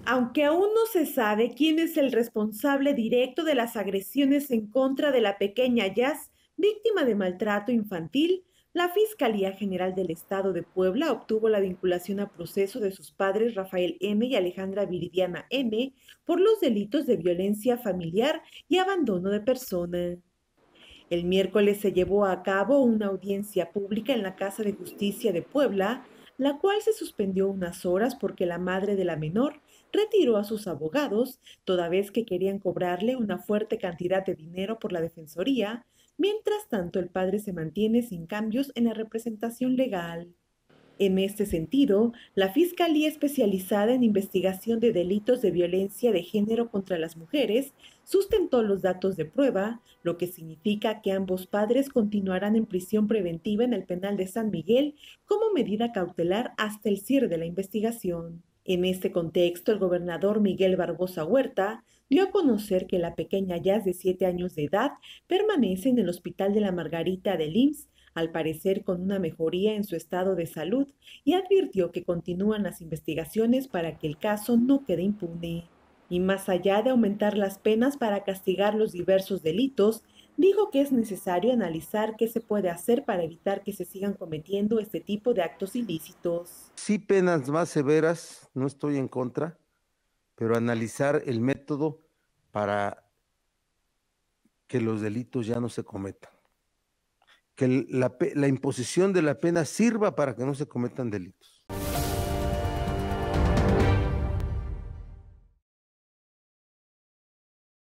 Aunque aún no se sabe quién es el responsable directo de las agresiones en contra de la pequeña Jazz, víctima de maltrato infantil, la Fiscalía General del Estado de Puebla obtuvo la vinculación a proceso de sus padres Rafael M. y Alejandra Viridiana M. por los delitos de violencia familiar y abandono de persona. El miércoles se llevó a cabo una audiencia pública en la Casa de Justicia de Puebla, la cual se suspendió unas horas porque la madre de la menor retiró a sus abogados, toda vez que querían cobrarle una fuerte cantidad de dinero por la defensoría, mientras tanto el padre se mantiene sin cambios en la representación legal. En este sentido, la Fiscalía Especializada en Investigación de Delitos de Violencia de Género contra las Mujeres sustentó los datos de prueba, lo que significa que ambos padres continuarán en prisión preventiva en el penal de San Miguel como medida cautelar hasta el cierre de la investigación. En este contexto, el gobernador Miguel Barbosa Huerta dio a conocer que la pequeña Jazz de 7 años de edad permanece en el Hospital de la Margarita del IMSS, al parecer con una mejoría en su estado de salud, y advirtió que continúan las investigaciones para que el caso no quede impune. Y más allá de aumentar las penas para castigar los diversos delitos, dijo que es necesario analizar qué se puede hacer para evitar que se sigan cometiendo este tipo de actos ilícitos. Sí, penas más severas, no estoy en contra, pero analizar el método para que los delitos ya no se cometan, que la imposición de la pena sirva para que no se cometan delitos.